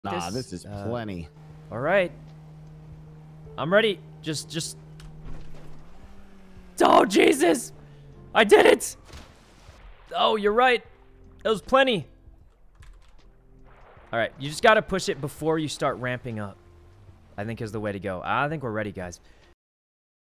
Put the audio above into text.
Nah, this is plenty. All right. I'm ready. Just. Oh, Jesus! I did it! Oh, you're right. That was plenty. All right, you just got to push it before you start ramping up. I think is the way to go. I think we're ready, guys.